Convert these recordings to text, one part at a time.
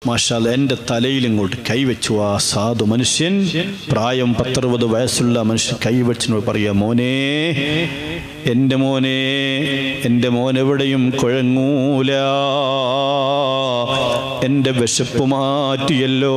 മാഷാഅല്ലാഹ് എൻ്റെ തലയിലിങ്ങോട്ട് കൈവച്ചു ആ സാധു മനുഷ്യൻ, പ്രായം 10-60 വയസ്സുള്ള മനുഷ്യൻ കൈവച്ചിനോട് പറയുക, മോനെ, എൻ്റെ മോനെ, എൻ്റെ മോനെവിടെയും കുഴങ്ങൂല, എൻ്റെ വിശപ്പ് മാറ്റിയല്ലോ.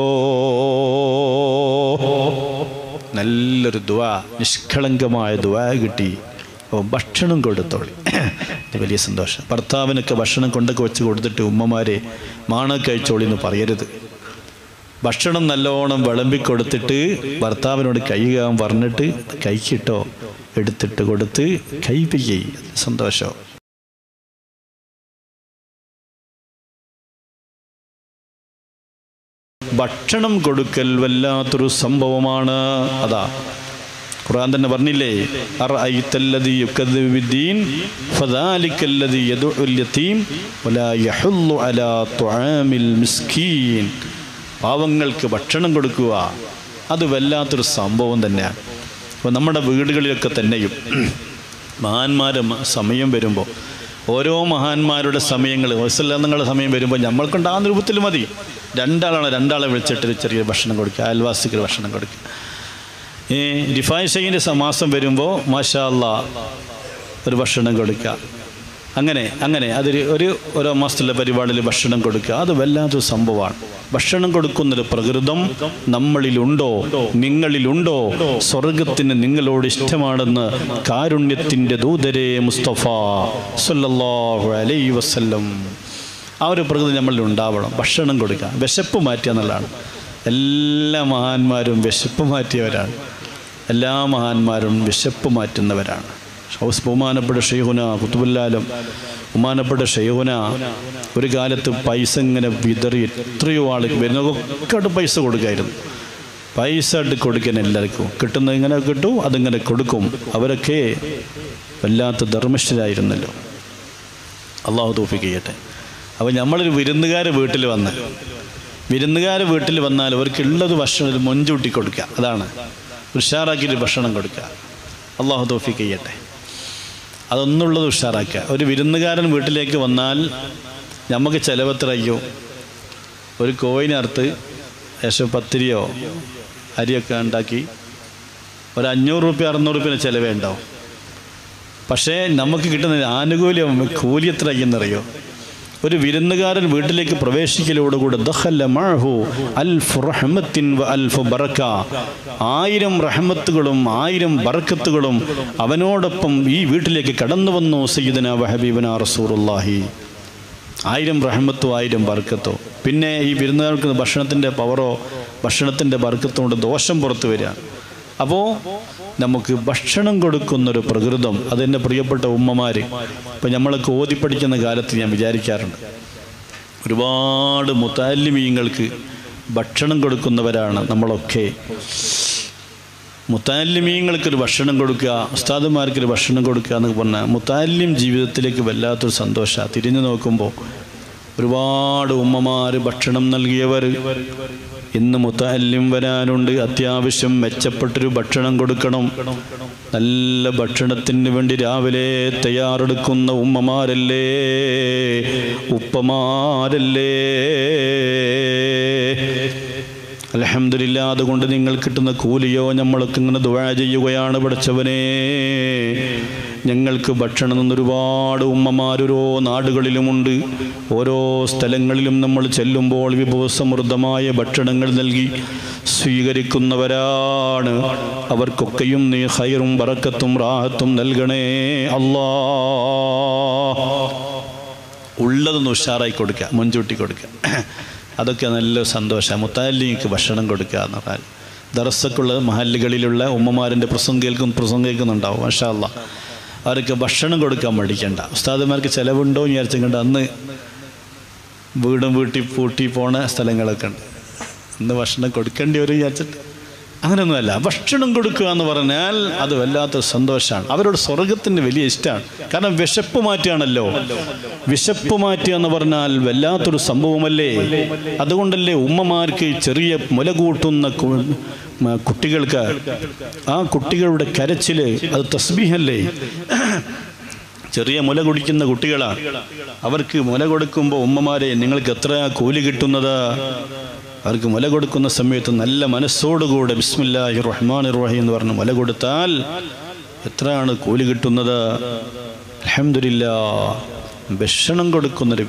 നല്ലൊരു ദുആ, നിഷ്കളങ്കമായ ദുആ കിട്ടി. അപ്പോൾ ഭക്ഷണം കൊടുത്തോളി, ഇത് വലിയ സന്തോഷം. ഭർത്താവിനൊക്കെ ഭക്ഷണം കൊണ്ടൊക്കെ വെച്ച് കൊടുത്തിട്ട് ഉമ്മമാരെ മാണ കഴിച്ചോളി എന്ന് പറയരുത്. ഭക്ഷണം നല്ലോണം വിളമ്പിക്കൊടുത്തിട്ട് ഭർത്താവിനോട് കൈകാൻ പറഞ്ഞിട്ട് കൈക്കിട്ടോ എടുത്തിട്ട് കൊടുത്ത് കൈപ്പിക്കേ, സന്തോഷം. ഭക്ഷണം കൊടുക്കൽ വല്ലാത്തൊരു സംഭവമാണ്. അതാ ഖുർആൻ തന്നെ പറഞ്ഞില്ലേ, അറഅയ്തല്ലദീ യുകദ്ദിബു ബിദ്ദീൻ ഫദാലിക്കല്ലദീ യദ്ഉൽ യതീം വലാ യഹുല്ലു അലാ തുആമിൽ മിസ്കീൻ. പാവങ്ങൾക്ക് ഭക്ഷണം കൊടുക്കുക, അത് വല്ലാത്തൊരു സംഭവം തന്നെയാണ്. അപ്പോൾ നമ്മുടെ വീടുകളിലൊക്കെ തന്നെയും മഹാന്മാരെ സമയം വരുമ്പോൾ, ഓരോ മഹാന്മാരുടെ സമയങ്ങൾ, വസല്ലങ്ങളുടെ സമയം വരുമ്പോൾ നമ്മൾക്കുണ്ടാകുന്ന രൂപത്തിൽ മതി. രണ്ടാളെ വിളിച്ചിട്ട് ചെറിയ ഭക്ഷണം കൊടുക്കുക, അയൽവാസിക്ക് ഭക്ഷണം കൊടുക്കുക. റിഫായ് ഷെയ്ഖിൻ്റെ മാസം വരുമ്പോൾ മാഷാ അല്ലാഹ് ഒരു ഭക്ഷണം കൊടുക്കുക. അങ്ങനെ ഓരോ മാസത്തിലെ പരിപാടിയിൽ ഭക്ഷണം കൊടുക്കുക, അത് വല്ലാത്തൊരു സംഭവമാണ്. ഭക്ഷണം കൊടുക്കുന്നൊരു പ്രകൃതം നമ്മളിലുണ്ടോ, നിങ്ങളിലുണ്ടോ? സ്വർഗത്തിന് നിങ്ങളോട് ഇഷ്ടമാണെന്ന് കാരുണ്യത്തിൻ്റെ ദൂതരെ മുസ്തഫ സല്ലല്ലാഹു അലൈഹി വസല്ലം. ആ ഒരു പ്രകൃതി നമ്മളിൽ ഉണ്ടാവണം. ഭക്ഷണം കൊടുക്കുക, വിശപ്പ് മാറ്റുക എന്നുള്ളതാണ്. എല്ലാ മഹാന്മാരും വിശപ്പ് മാറ്റിയവരാണ്. എല്ലാ മഹാന്മാരും വിശപ്പ് മാറ്റുന്നവരാണ്. ബഹുമാനപ്പെട്ട ഷെയ്ഖുന ഖുതുബുൽ-ആലം, ബഹുമാനപ്പെട്ട ഷെയ്ഖുന ഒരു കാലത്ത് പൈസ ഇങ്ങനെ വിതറി എത്രയോ ആൾക്ക് വരുന്നതൊക്കെ പൈസ കൊടുക്കായിരുന്നു. പൈസ ഇട്ട് കൊടുക്കാൻ എല്ലാവർക്കും കിട്ടുന്നത് ഇങ്ങനെ കിട്ടും, അതിങ്ങനെ കൊടുക്കും. അവരൊക്കെ വല്ലാത്ത ധർമ്മിഷ്ഠരായിരുന്നല്ലോ. അള്ളാഹു തൗഫീഖ് ചെയ്യട്ടെ. അപ്പോൾ നമ്മളൊരു വിരുന്നുകാരെ വീട്ടിൽ വന്നാൽ അവർക്കുള്ളത് ഭക്ഷണം മുൻകൂട്ടി കൊടുക്കുക, അതാണ് ഉഷാറാക്കിയിട്ട് ഭക്ഷണം കൊടുക്കുക. അള്ളാഹു തൗഫീഖ് ചെയ്യട്ടെ. അതൊന്നുള്ളത് ഉഷാറാക്കുക. ഒരു വിരുന്നുകാരൻ വീട്ടിലേക്ക് വന്നാൽ നമുക്ക് ചിലവെത്ര അയ്യോ, ഒരു കോയിനറുത്ത് ശേഷം പത്തിരിയോ അരിയൊക്കെ ഉണ്ടാക്കി ഒരു 500 രൂപ 600 രൂപ ചിലവേ ഉണ്ടാവും. പക്ഷേ നമുക്ക് കിട്ടുന്ന ആനുകൂല്യം കൂലി എത്ര അയ്യെന്നറിയോ? ഒരു വിരുന്നുകാരൻ വീട്ടിലേക്ക് പ്രവേശിക്കലോടുകൂടെ ദഖല മഅഹു അൽഫ് റഹ്മത്തിൻ വ അൽഫ് ബറക, 1000 റഹ്മത്തുകളും 1000 ബർക്കത്തുകളും അവനോടൊപ്പം ഈ വീട്ടിലേക്ക് കടന്നു വന്നു. സയ്യിദനാ വ ഹബീബനാ റസൂലുള്ളാഹി. 1000 റഹ്മത്തും 1000 ബർക്കത്തോ. പിന്നെ ഈ വിരുന്നുകാർക്ക് ഭക്ഷണത്തിൻ്റെ പവറോ ഭക്ഷണത്തിൻ്റെ ബർക്കത്തോ കൊണ്ട് ദോഷം പുറത്തു വരിക. അപ്പോൾ നമുക്ക് ഭക്ഷണം കൊടുക്കുന്നൊരു പ്രകൃതം, അതെൻ്റെ പ്രിയപ്പെട്ട ഉമ്മമാർ, ഇപ്പം നമ്മളൊക്കെ ഓതി പഠിക്കുന്ന കാലത്ത് ഞാൻ വിചാരിക്കാറുണ്ട്, ഒരുപാട് മുതഅല്ലിമീങ്ങൾക്ക് ഭക്ഷണം കൊടുക്കുന്നവരാണ് നമ്മളൊക്കെ. മുതഅല്ലിമീങ്ങൾക്കൊരു ഭക്ഷണം കൊടുക്കുക, ഉസ്താദുമാർക്കൊരു ഭക്ഷണം കൊടുക്കുക എന്നൊക്കെ പറഞ്ഞാൽ മുതഅല്ലിം ജീവിതത്തിലേക്ക് വല്ലാത്തൊരു സന്തോഷമാണ്. തിരിഞ്ഞു നോക്കുമ്പോൾ ഒരുപാട് ഉമ്മമാർ ഭക്ഷണം നൽകിയവർ ഇന്ന് മുതഅല്ലിം വരാനുണ്ട്. അത്യാവശ്യം മെച്ചപ്പെട്ടൊരു ഭക്ഷണം കൊടുക്കണം. നല്ല ഭക്ഷണത്തിന് വേണ്ടി രാവിലെ തയ്യാറെടുക്കുന്ന ഉമ്മമാരല്ലേ, ഉപ്പമാരല്ലേ? അൽഹംദുലില്ലാ. അതുകൊണ്ട് നിങ്ങൾ കിട്ടുന്ന കൂലിയോ നമ്മളൊക്കെ ഇങ്ങനെ ദുആ ചെയ്യുകയാണ്, പടച്ചവനേ ഞങ്ങൾക്ക് ഭക്ഷണം നിന്ന് ഒരുപാട് ഉമ്മമാർ ഓരോ നാടുകളിലുമുണ്ട്. ഓരോ സ്ഥലങ്ങളിലും നമ്മൾ ചെല്ലുമ്പോൾ വിഭവസമൃദ്ധമായ ഭക്ഷണങ്ങൾ നൽകി സ്വീകരിക്കുന്നവരാണ്. അവർക്കൊക്കെയും നീ ഖൈറും ബറക്കത്തും റാഹത്തും നൽകണേ അല്ലാഹ്. ഉള്ളതൊന്ന് ഉഷാറായി കൊടുക്കുക, മുൻകൂട്ടി കൊടുക്കുക, അതൊക്കെ നല്ല സന്തോഷമാണ്. മുതഅല്ലിമിക്ക് ഭക്ഷണം കൊടുക്കുക എന്ന് പറഞ്ഞാൽ ദർസക്കുള്ള മഹല്ലുകളിലുള്ള ഉമ്മമാരിൻ്റെ പ്രസംഗം കേൾക്കുന്നുണ്ടാവും. മാഷാ അല്ലാഹ്. അവർക്ക് ഭക്ഷണം കൊടുക്കാൻ മടിക്കണ്ട. ഉസ്താദുമാർക്ക് ചിലവുണ്ടോ എന്ന് വിചാരിച്ചുകൊണ്ട് അന്ന് വീട്ടിൽ പൂട്ടി പോണ സ്ഥലങ്ങളൊക്കെ ഉണ്ട്. അന്ന് ഭക്ഷണം കൊടുക്കേണ്ടി വരും വിചാരിച്ചിട്ട് അങ്ങനെയൊന്നുമല്ല. ഭക്ഷണം കൊടുക്കുക എന്ന് പറഞ്ഞാൽ അത് വല്ലാത്തൊരു സന്തോഷമാണ്. അവരോട് സ്വർഗത്തിന് വലിയ ഇഷ്ടമാണ്. കാരണം വിശപ്പ് മാറ്റുകയാണല്ലോ. വിശപ്പ് മാറ്റുക എന്ന് പറഞ്ഞാൽ വല്ലാത്തൊരു സംഭവമല്ലേ. അതുകൊണ്ടല്ലേ ഉമ്മമാർക്ക് ചെറിയ മുല കൂട്ടുന്ന കുട്ടികൾക്ക് ആ കുട്ടികളുടെ കരച്ചില് അത് തസ്ബീഹല്ലേ. ചെറിയ മുല കുടിക്കുന്ന കുട്ടികളാണ്. അവർക്ക് മുല കൊടുക്കുമ്പോൾ ഉമ്മമാരെ നിങ്ങൾക്ക് എത്ര കൂലി കിട്ടുന്നത്? അവർക്ക് മുല കൊടുക്കുന്ന സമയത്ത് നല്ല മനസ്സോടുകൂടെ ബിസ്മില്ലാഹിർ റഹ്മാനിർ റഹീം എന്ന് പറഞ്ഞ് മുല കൊടുത്താൽ എത്രയാണ് കൂലി കിട്ടുന്നത്? അൽഹംദുലില്ലാഹ്. ഭക്ഷണം കൊടുക്കുന്നൊരു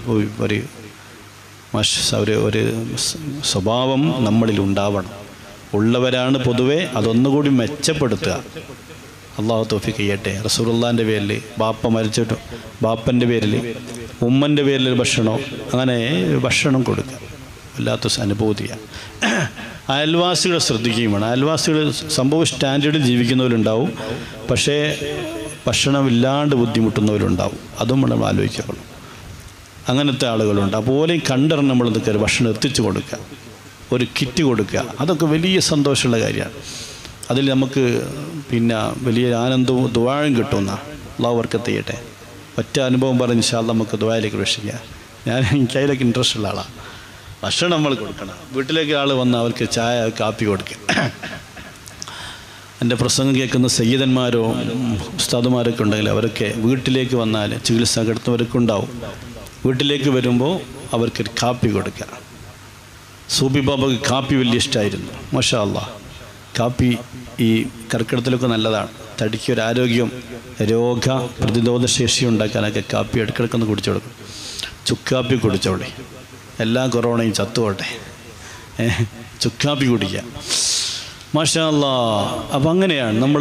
ഒരു സ്വഭാവം നമ്മളിൽ ഉണ്ടാവണം. ഉള്ളവരാണ് പൊതുവെ, അതൊന്നുകൂടി മെച്ചപ്പെടുത്തുക. അള്ളാഹു തൗഫീഖ് ചെയ്യട്ടെ. റസൂലുള്ളാഹിൻ്റെ പേരിൽ, ബാപ്പ മരിച്ചിട്ട് ബാപ്പൻ്റെ പേരിൽ, ഉമ്മൻ്റെ പേരിൽ ഭക്ഷണം, അങ്ങനെ ഭക്ഷണം കൊടുക്കുക. വല്ലാത്ത അനുഭൂതിയാണ്. അയൽവാസികളെ ശ്രദ്ധിക്കുകയും വേണം. അയൽവാസികൾ സംഭവം സ്റ്റാൻഡേർഡിൽ ജീവിക്കുന്നവരുണ്ടാവും, പക്ഷേ ഭക്ഷണമില്ലാണ്ട് ബുദ്ധിമുട്ടുന്നവരുണ്ടാവും. അതും നമ്മൾ ആലോചിക്കണം. അങ്ങനത്തെ ആളുകളുണ്ട്. അതുപോലെയും കണ്ടറിഞ്ഞ് നമ്മൾ നിൽക്കുക, ഭക്ഷണം എത്തിച്ചു കൊടുക്കുക, ഒരു കിറ്റ് കൊടുക്കുക. അതൊക്കെ വലിയ സന്തോഷമുള്ള കാര്യമാണ്. അതിൽ നമുക്ക് വലിയ ആനന്ദവും ദുആയും കിട്ടുന്ന. അല്ലാഹു ബർക്കത്ത് ചെയ്യട്ടെ. ഒറ്റ അനുഭവം പറഞ്ഞ് ഇൻഷാ അല്ലാഹ് നമുക്ക് ദുആയിലേക്ക് പ്രവേശിക്കാം. എനിക്ക് അതിലേക്ക് ഇൻട്രസ്റ്റ് ഉള്ള ആളാണ്. ഭക്ഷണം നമ്മൾ കൊടുക്കണം. വീട്ടിലേക്ക് ആൾ വന്ന് അവർക്ക് ചായ കാപ്പി കൊടുക്കുക. എൻ്റെ പ്രസംഗം കേൾക്കുന്ന സയ്യിദന്മാരോ ഉസ്താദുമാരൊക്കെ ഉണ്ടെങ്കിൽ അവരൊക്കെ വീട്ടിലേക്ക് വന്നാൽ, ചികിത്സ കിടത്തുന്നവരൊക്കെ ഉണ്ടാവും, വീട്ടിലേക്ക് വരുമ്പോൾ അവർക്കൊരു കാപ്പി കൊടുക്കുക. സൂബി ബാബക്ക് കാപ്പി വലിയ ഇഷ്ടമായിരുന്നു. മാഷാ അല്ലാഹ്. കാപ്പി ഈ കർക്കിടത്തിലൊക്കെ നല്ലതാണ്. തടിക്കൊരു ആരോഗ്യം, രോഗ പ്രതിരോധ ശേഷി ഉണ്ടാക്കാനൊക്കെ കാപ്പി ഇടയ്ക്കിടയ്ക്കൊന്ന് കുടിച്ചു കൊടുക്കും. ചുക്കാപ്പി കുടിച്ചോളി, എല്ലാ കൊറോണയും ചത്തുപോട്ടെ. ചുക്കാപ്പി കുടിക്കുക. മാഷാ അല്ലാഹ്. അപ്പം അങ്ങനെയാണ് നമ്മൾ.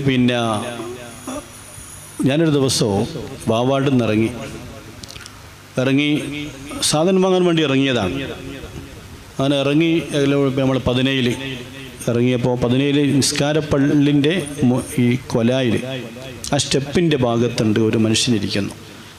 ഞാനൊരു ദിവസവും വാവാടിൽ നിന്ന് ഇറങ്ങി സാധനം വാങ്ങാൻ വേണ്ടി ഇറങ്ങിയതാണ്. അങ്ങനെ ഇറങ്ങി നമ്മൾ 17 ഇറങ്ങിയപ്പോൾ 17 നിസ്കാരപ്പള്ളിൻ്റെ ഈ കൊലായിൽ ആ സ്റ്റെപ്പിൻ്റെ ഭാഗത്തുണ്ട് ഒരു മനുഷ്യനിരിക്കുന്നു.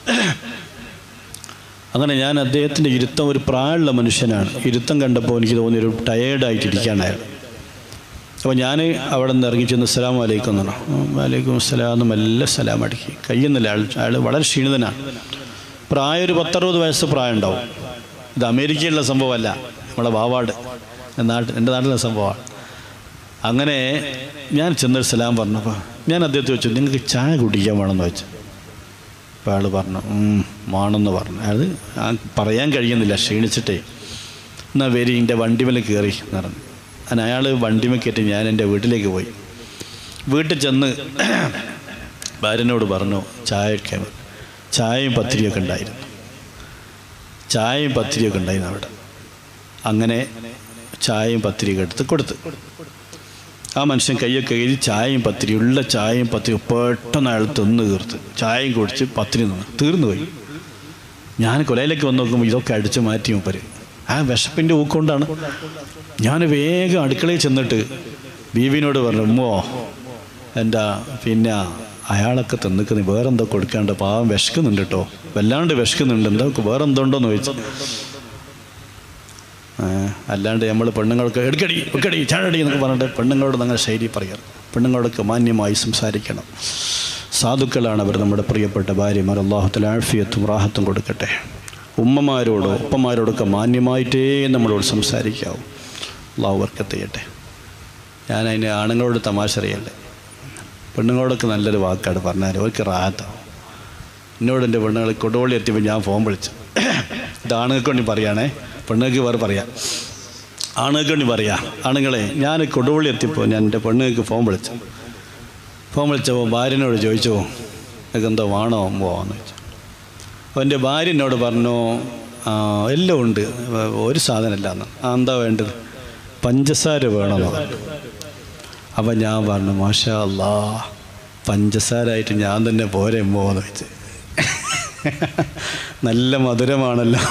അങ്ങനെ ഞാൻ അദ്ദേഹത്തിൻ്റെ ഇരുത്തം, ഒരു പ്രായമുള്ള മനുഷ്യനാണ്, ഇരുത്തം കണ്ടപ്പോൾ എനിക്ക് തോന്നിയൊരു ടയേർഡായിട്ടിരിക്കുകയാണായിരുന്നു. അപ്പോൾ ഞാൻ അവിടെ നിന്ന് ഇറങ്ങി ചെന്ന് അസ്സലാമു അലൈക്കും എന്ന് പറഞ്ഞു. വലൈക്കും അസ്സലാം എന്ന് മെല്ലെ സലാം അടക്കി. കയ്യുന്നില്ല. അയാൾ വളരെ ക്ഷീണിതനാണ്. പ്രായം ഒരു 10-60 വയസ്സ് പ്രായം ഉണ്ടാവും. ഇത് അമേരിക്കയിലുള്ള സംഭവമല്ല, നമ്മളെ വാവാട് എൻ്റെ നാട്ടിലെ സംഭവമാണ്. അങ്ങനെ ഞാൻ ചെന്നൊരു സലാം പറഞ്ഞപ്പോൾ ഞാൻ അദ്ദേഹത്തെ ചോദിച്ചു, നിങ്ങൾക്ക് ചായ കുടിക്കാൻ വേണമെന്ന് വെച്ചു. അപ്പോൾ അയാൾ പറഞ്ഞു വേണമെന്ന് പറഞ്ഞു. അത് പറയാൻ കഴിയുന്നില്ല, ക്ഷീണിച്ചിട്ടേ. എന്നാൽ വരി എൻ്റെ വണ്ടിമേൽ കയറി എന്ന് പറഞ്ഞു. അങ്ങനെ അയാൾ വണ്ടിമേൽ കയറ്റി ഞാൻ എൻ്റെ വീട്ടിലേക്ക് പോയി. വീട്ടിൽ ചെന്ന് ഭാര്യനോട് പറഞ്ഞു ചായയും പത്തിരിയൊക്കെ ഉണ്ടായിരുന്നു. അവിടെ. അങ്ങനെ ചായയും പത്തിരിയൊക്കെ എടുത്ത് കൊടുത്ത് ആ മനുഷ്യൻ കയ്യൊക്കെ എഴുതി ചായയും പത്തിരി പെട്ടെന്ന് അയാൾ തിന്ന് തീർത്ത്. ചായയും കുടിച്ച് പത്തിരി തീർന്നു പോയി. ഞാൻ കൊലയിലേക്ക് വന്ന് നോക്കുമ്പോൾ ഇതൊക്കെ അടിച്ചു മാറ്റി മൂപ്പര്. ആ വിശപ്പിൻ്റെ ഊക്കൊണ്ടാണ്. ഞാൻ വേഗം അടുക്കളയിൽ ചെന്നിട്ട് ബീവിനോട് പറഞ്ഞു, ഉമ്മോ എൻ്റെ അയാളൊക്കെ തിന്നിക്കുന്നത് വേറെന്തോ കൊടുക്കാണ്ട്, പാവം വിശക്കുന്നുണ്ട് കേട്ടോ, വല്ലാണ്ട് വിശക്കുന്നുണ്ട്, എന്തൊക്കെ വേറെന്തോണ്ടോന്ന് ചോദിച്ചു. അല്ലാണ്ട് നമ്മൾ പെണ്ണുങ്ങൾക്ക് എടുക്കടി ചാടടി എന്നൊക്കെ പറഞ്ഞിട്ട് പെണ്ണുങ്ങളോട് അങ്ങനെ ശൈലി പറയാറ്. പെണ്ണുങ്ങളോടൊക്കെ മാന്യമായി സംസാരിക്കണം. സാധുക്കളാണ് അവർ, നമ്മുടെ പ്രിയപ്പെട്ട ഭാര്യമാർ. അല്ലാഹു തആല ആഫിയത്തും റാഹത്തും കൊടുക്കട്ടെ. ഉപ്പമാരോടൊക്കെ മാന്യമായിട്ടേ നമ്മളോട് സംസാരിക്കാവും. അല്ലാഹു ബർക്കത്ത് ചെയ്യട്ടെ. ഞാനതിന് ആണുങ്ങളോട് തമാശ അറിയല്ലേ, പെണ്ണുങ്ങളോടൊക്കെ നല്ലൊരു വാക്കാണ് പറഞ്ഞാൽ അവർക്ക് റാഹത്താവും. എന്നോട് എൻ്റെ പെണ്ണുങ്ങൾ കൊടുവള്ളി എത്തിയപ്പോൾ ഞാൻ ഫോൺ വിളിച്ചു. ഇത് ആണുങ്ങൾക്ക് വേണ്ടി പറയുകയാണേ, പെണ്ണുങ്ങൾക്ക് വേറെ പറയാം. ആണുങ്ങൾക്ക് വേണ്ടി പറയാം. ആണുങ്ങളെ, ഞാൻ കൊടുവള്ളി എത്തിയപ്പോൾ ഞാൻ എൻ്റെ പെണ്ണുങ്ങൾക്ക് ഫോൺ വിളിച്ചപ്പോൾ ഭാര്യനോട് ചോദിച്ചു, നിങ്ങൾക്ക് എന്തോ വേണോ പോവാന്ന് ചോദിച്ചു. അപ്പോൾ എൻ്റെ ഭാര്യ എന്നോട് പറഞ്ഞു, എല്ലാം ഉണ്ട്, ഒരു സാധനമല്ല എന്ന്. എന്താ വേണ്ടത്? പഞ്ചസാര വേണമെന്ന് പറഞ്ഞു. അപ്പം ഞാൻ പറഞ്ഞു, മാഷാ അല്ലാ, പഞ്ചസാരായിട്ട് ഞാൻ തന്നെ പോരെ പോന്ന് വെച്ച്. നല്ല മധുരമാണല്ലോ.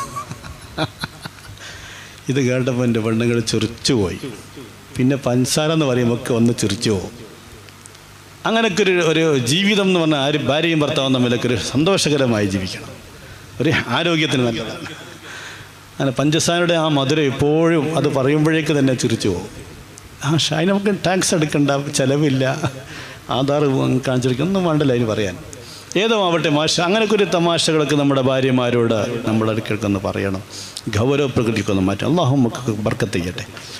ഇത് കേട്ടപ്പോൾ എൻ്റെ പെണ്ണുങ്ങൾ ചിരിച്ചു പോയി. പിന്നെ പഞ്ചസാര എന്ന് പറയുമ്പോൾ ഒക്കെ ഒന്ന് ചിരിച്ചു പോകും. അങ്ങനെയൊക്കെ ഒരു ജീവിതം എന്ന് പറഞ്ഞാൽ ഭാര്യയും ഭർത്താവും തമ്മിലൊക്കെ ഒരു സന്തോഷകരമായി ജീവിക്കണം, ഒരു ആരോഗ്യത്തിന് നല്ലതാണ്. അങ്ങനെ പഞ്ചസാരയുടെ ആ മധുരം എപ്പോഴും അത് പറയുമ്പോഴേക്ക് തന്നെ ചിരിച്ചു പോകും. ഷായി നമുക്ക് ടാക്സ് എടുക്കണ്ട, ചിലവില്ല, ആധാർ കാണിച്ചെടുക്കൊന്നും വേണ്ടല്ലോ അതിന് പറയാൻ. ഏതോ ആവട്ടെ മാഷ, അങ്ങനെയൊക്കെ ഒരു തമാശകളൊക്കെ നമ്മുടെ ഭാര്യമാരോട് നമ്മൾ ഇടയ്ക്കിടയ്ക്കൊന്ന് പറയണം. ഗൗരവ പ്രകൃതിക്കൊന്ന് മാറ്റം. അല്ലാഹു നമുക്ക് ബർക്കത്ത് ചെയ്യട്ടെ.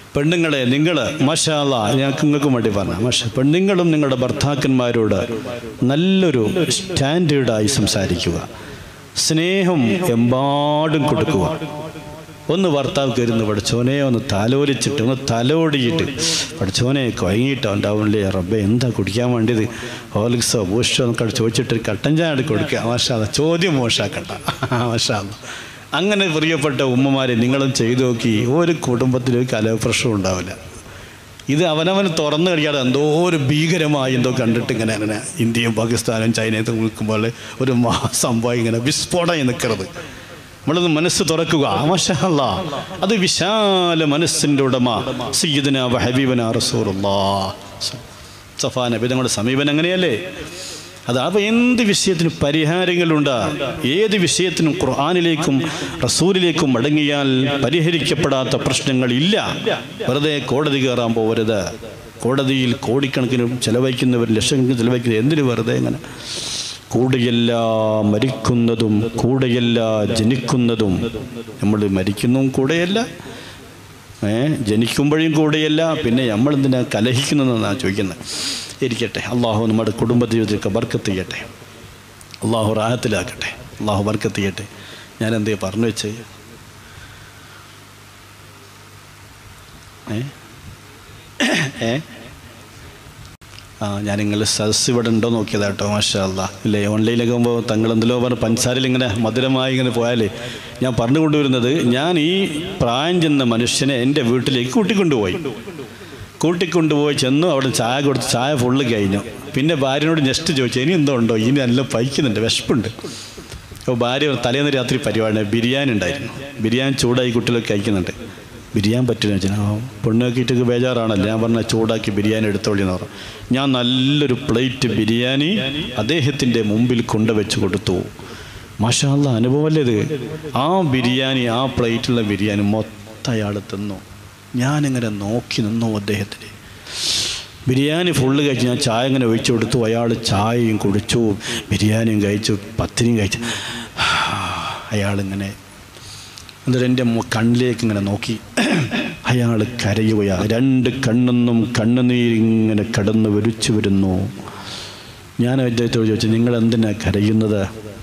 പെണ്ണുങ്ങളെ നിങ്ങൾ മാഷാ അല്ലാഹ് ഞങ്ങൾക്ക് നിങ്ങൾക്കും വേണ്ടി പറഞ്ഞ പെണ്ണുങ്ങളും നിങ്ങളുടെ ഭർത്താക്കന്മാരോട് നല്ലൊരു സ്റ്റാൻഡേർഡായി സംസാരിക്കുക, സ്നേഹം എമ്പാടും കൊടുക്കുക. ഒന്ന് ഭർത്താവ് കയറുന്നു, പഠിച്ചോനെ ഒന്ന് തലോലിച്ചിട്ട് ഒന്ന് തലോടിയിട്ട്, പഠിച്ചോനെ കൊയങ്ങിയിട്ടോ ഉണ്ടാവില്ലേ റബ്ബെ എന്താ കുടിക്കാൻ വേണ്ടിയത്, ഹോർലിക്സോ ബൂസ്റ്റോ എന്നൊക്കെ ചോദിച്ചിട്ട് കട്ടൻ ചായ എടുത്ത് കൊടുക്കുക. മാഷാ അല്ലാഹ്, ചോദ്യം മോശമാക്കണ്ട. മാഷാ അല്ലാഹ്. അങ്ങനെ പ്രിയപ്പെട്ട ഉമ്മമാരെ നിങ്ങളും ചെയ്തു നോക്കി, ഒരു കുടുംബത്തിലും കലഹപ്രശ്നം ഉണ്ടാവില്ല. ഇത് അവനവന് തുറന്നു കഴിയാതെ എന്തോ ഒരു ഭീകരമായി എന്തോ കണ്ടിട്ട് ഇങ്ങനെ അങ്ങനെ ഇന്ത്യയും പാകിസ്ഥാനും ചൈനയും നിൽക്കുമ്പോൾ ഒരു സംഭവം ഇങ്ങനെ വിസ്ഫോടനം നിൽക്കുന്നത്. നമ്മളത് മനസ്സ് തുറക്കുക. മാഷാ അല്ലാഹ്, അത് വിശാല മനസ്സിൻ്റെ ഉടമ സയ്യിദുനാ വ ഹബീബുനാ റസൂലുള്ളാഹ് സഫാ നബി തങ്ങളുടെ സമീപനം അങ്ങനെയല്ലേ? അപ്പോൾ എന്ത് വിഷയത്തിനും പരിഹാരങ്ങളുണ്ട്. ഏത് വിഷയത്തിനും ഖുർആനിലേക്കും റസൂലിലേക്കും മടങ്ങിയാൽ പരിഹരിക്കപ്പെടാത്ത പ്രശ്നങ്ങളില്ല. വെറുതെ കോടതി കയറാൻ പോകരുത്. കോടതിയിൽ കോടിക്കണക്കിന് ചിലവഴിക്കുന്നവർ, ലക്ഷക്കണക്കിന് ചിലവഴിക്കുന്നത് എന്തിനു വെറുതെ ഇങ്ങനെ? കൂടെയല്ല മരിക്കുന്നതും കൂടെയല്ല ജനിക്കുന്നതും. നമ്മൾ മരിക്കുന്നതും കൂടെയല്ല, ജനിക്കുമ്പോഴും കൂടെയല്ല, പിന്നെ നമ്മളെന്തിനാ കലഹിക്കുന്നതെന്നാണ് ചോദിക്കുന്നത്. ഇരിക്കട്ടെ, അള്ളാഹു നമ്മുടെ കുടുംബ ജീവിതത്തിലേക്ക് ബർക്കത്ത് ചെയ്യട്ടെ, അള്ളാഹു റാഹത്തിലാക്കട്ടെ, അള്ളാഹു ബർക്കത്ത് ചെയ്യട്ടെ. ഞാനെന്തേ പറഞ്ഞു വെച്ചേ? ഞാനിങ്ങനെ സദസ് ഇവിടെ ഉണ്ടോ നോക്കിയതാ കേട്ടോ. മാഷാ അല്ലാഹ്. ഇല്ലേ, ഓൺലൈനിലൊക്കെ പോകുമ്പോൾ തങ്ങളെന്തെല്ലോ പറഞ്ഞ് പഞ്ചസാരയിൽ ഇങ്ങനെ മധുരമായി ഇങ്ങനെ പോയാലേ ഞാൻ പറഞ്ഞു കൊണ്ടുവരുന്നത്, ഞാൻ ഈ പ്രായം ചെന്ന മനുഷ്യനെ എൻ്റെ വീട്ടിലേക്ക് കൂട്ടിക്കൊണ്ടുപോയി ചെന്നു. അവിടെ ചായ കൊടുത്ത് ചായ ഫുള്ള് കഴിഞ്ഞു. പിന്നെ ഭാര്യനോട് നെക്സ്റ്റ് ചോദിച്ചു, ഇനി എന്തോ ഉണ്ടോ, ഇനി നല്ല പൈക്കുന്നുണ്ട്, വിശപ്പുണ്ട്. അപ്പോൾ ഭാര്യ തലേന്ന് രാത്രി പരിപാടി ബിരിയാണി ഉണ്ടായിരുന്നു. ബിരിയാണി ചൂടായി കുട്ടികളൊക്കെ കഴിക്കുന്നുണ്ട്. ബിരിയാണി പറ്റില്ല വെച്ചാൽ പെണ്ണാക്കിയിട്ടൊക്കെ ബേജാറാണല്ലോ. ഞാൻ പറഞ്ഞ ചൂടാക്കി ബിരിയാണി എടുത്തോളി എന്ന് പറഞ്ഞു. ഞാൻ നല്ലൊരു പ്ലേറ്റ് ബിരിയാണി അദ്ദേഹത്തിൻ്റെ മുമ്പിൽ കൊണ്ടുവച്ച് കൊടുത്തു. മാഷാ അല്ലാഹ്, അനുഭവമല്ലേ ഇത്? ആ ബിരിയാണി, ആ പ്ലേറ്റുള്ള ബിരിയാണി മൊത്തം അയാൾ തിന്നു. ഞാനിങ്ങനെ നോക്കി നിന്നു. അദ്ദേഹത്തിന് ബിരിയാണി ഫുള്ള് കഴിച്ച് ഞാൻ ചായ ഇങ്ങനെ ഒഴിച്ചു കൊടുത്തു. അയാൾ ചായയും കുടിച്ചു, ബിരിയാണിയും കഴിച്ചു, പത്തിരിയും കഴിച്ചു. അയാളിങ്ങനെ എന്നിട്ട് എൻ്റെ കണ്ണിലേക്ക് ഇങ്ങനെ നോക്കി. അയാൾ കരയുകയാണ്. രണ്ട് കണ്ണെന്നും കണ്ണുനീരിങ്ങനെ കടന്ന് വരിച്ചു വരുന്നു. ഞാൻ അദ്ദേഹത്തോട് ചോദിച്ചു, നിങ്ങൾ എന്തിനാ കരയുന്നത്?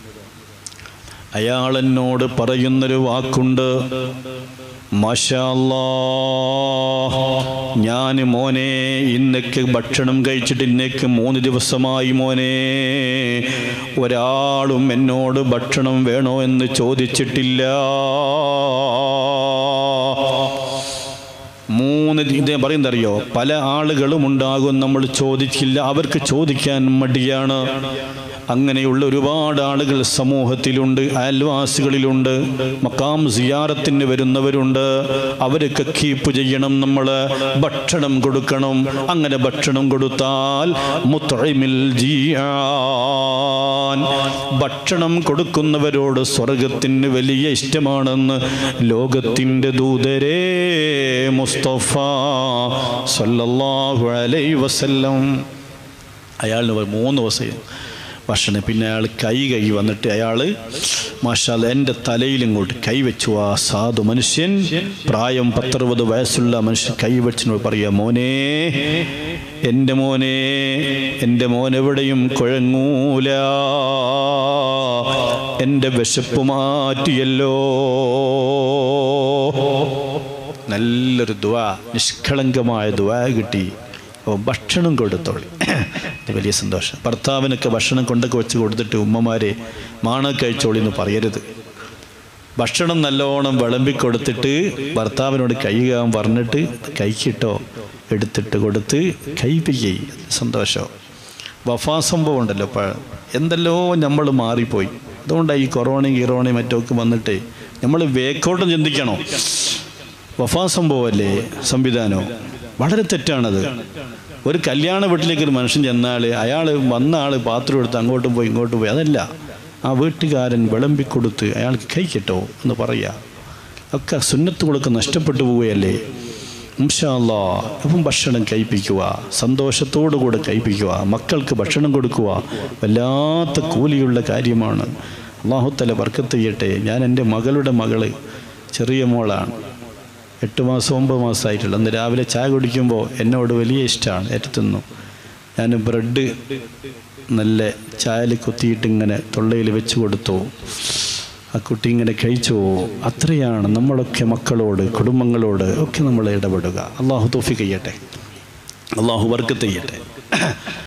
അയാൾ എന്നോട് പറയുന്നൊരു വാക്കുണ്ട്, മാഷാ അല്ലാഹ്, ഞാൻ മോനെ ഇന്നേക്ക് ഭക്ഷണം കഴിച്ചിട്ട് ഇന്നേക്ക് 3 ദിവസമായി മോനെ, ഒരാളും എന്നോട് ഭക്ഷണം വേണോ എന്ന് ചോദിച്ചിട്ടില്ല. 3 ഇതേ പറയുന്നറിയോ, പല ആളുകളും ഉണ്ടാകും നമ്മൾ ചോദിച്ചില്ല, അവർക്ക് ചോദിക്കാൻ മടിയാണ്. അങ്ങനെയുള്ള ഒരുപാട് ആളുകൾ സമൂഹത്തിലുണ്ട്, അയൽവാസികളിലുണ്ട്, മക്കാം സിയാറത്തിന് വരുന്നവരുണ്ട്. അവരൊക്കെ കീപ്പ് ചെയ്യണം, നമ്മൾ ഭക്ഷണം കൊടുക്കണം. അങ്ങനെ ഭക്ഷണം കൊടുത്താൽ മുത്ഇമിൽ ജിയാൻ, ഭക്ഷണം കൊടുക്കുന്നവരോട് സ്വർഗത്തിന് വലിയ ഇഷ്ടമാണെന്ന് ലോകത്തിൻ്റെ ദൂതരേ മുസ്തഫ സല്ലല്ലാഹു അലൈഹി വസല്ലം. അയാളിന് 3 ദിവസം ഭക്ഷണം. പിന്നെ അയാൾ കൈ വന്നിട്ട് അയാൾ മാഷാ അല്ലാഹ് എൻ്റെ തലയിലിങ്ങോട്ട് കൈവച്ചു. ആ സാധു മനുഷ്യൻ, പ്രായം 10-60 വയസ്സുള്ള മനുഷ്യൻ കൈവച്ചിനോട് പറയുക, മോനെ, എൻ്റെ മോനെവിടെയും കുഴങ്ങൂല, എൻ്റെ വിശപ്പ് മാറ്റിയല്ലോ. നല്ലൊരു ദുആ, നിഷ്കളങ്കമായ ദുആ കിട്ടി. അപ്പോൾ ഭക്ഷണം കൊടുത്തോളി, വലിയ സന്തോഷം. ഭർത്താവിനൊക്കെ ഭക്ഷണം കൊണ്ടൊക്കെ വെച്ച് കൊടുത്തിട്ട് ഉമ്മമാരെ മാണ കഴിച്ചോളി എന്ന് പറയരുത്. ഭക്ഷണം നല്ലോണം വിളമ്പിക്കൊടുത്തിട്ട് ഭർത്താവിനോട് കൈകാൻ പറഞ്ഞിട്ട് കൈക്കിട്ടോ എടുത്തിട്ട് കൊടുത്ത് കൈപ്പിക്കുകയും സന്തോഷം. വഫാ സംഭവം ഉണ്ടല്ലോ, എന്തെല്ലോ നമ്മൾ മാറിപ്പോയി. അതുകൊണ്ടാണ് ഈ കൊറോണയും മറ്റൊക്കെ വന്നിട്ട് നമ്മൾ വേക്കോട്ടം ചിന്തിക്കണോ. വഫാ സംഭവമല്ലേ സംവിധാനോ, വളരെ തെറ്റാണത്. ഒരു കല്യാണ വീട്ടിലേക്ക് ഒരു മനുഷ്യൻ ചെന്നാൽ അയാൾ വന്ന ആൾ പാത്രം എടുത്ത് അങ്ങോട്ടും പോയി ഇങ്ങോട്ടും പോയി, അതല്ല. ആ വീട്ടുകാരൻ വിളമ്പിക്കൊടുത്ത് അയാൾക്ക് കഴിക്കട്ടോ എന്ന് പറയുക. ഒക്കെ സുന്നത്തുകളൊക്കെ നഷ്ടപ്പെട്ടു പോവുകയല്ലേ. ഇൻഷാ അല്ലാഹ് അപ്പം ഭക്ഷണം കഴിപ്പിക്കുക, സന്തോഷത്തോടു കൂടെ കഴിപ്പിക്കുക, മക്കൾക്ക് ഭക്ഷണം കൊടുക്കുക, വല്ലാത്ത കൂലിയുള്ള കാര്യമാണ്. അല്ലാഹു തആല ബർക്കത്ത് ചെയ്യട്ടെ. ഞാൻ എൻ്റെ മകളുടെ മകള്, ചെറിയ മോളാണ്, 8 മാസം 9 മാസമായിട്ടുള്ളൂ. അന്ന് രാവിലെ ചായ കുടിക്കുമ്പോൾ എന്നോട് വലിയ ഇഷ്ടമാണ്, തിന്നു. ഞാൻ ബ്രെഡ് നല്ല ചായയിൽ കുത്തിയിട്ട് ഇങ്ങനെ തൊള്ളയിൽ വെച്ച് കൊടുത്തു. ആ കുട്ടി ഇങ്ങനെ കഴിച്ചു. അത്രയാണ് നമ്മളൊക്കെ മക്കളോട്, കുടുംബങ്ങളോട് ഒക്കെ നമ്മൾ ഇടപെടുക. അള്ളാഹു തൗഫീഖ് ചെയ്യട്ടെ, അള്ളാഹു ബർക്കത്ത് ചെയ്യട്ടെ.